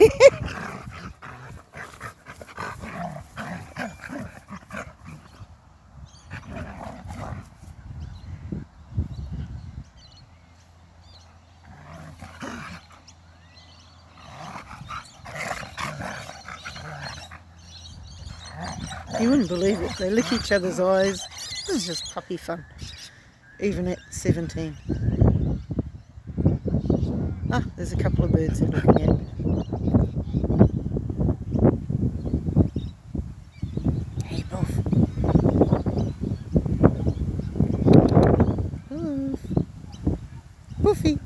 You wouldn't believe it, they lick each other's eyes. This is just puppy fun, even at 17. Ah, there's a couple of birds they're looking at. Hey, Boof. Boof. Boofy.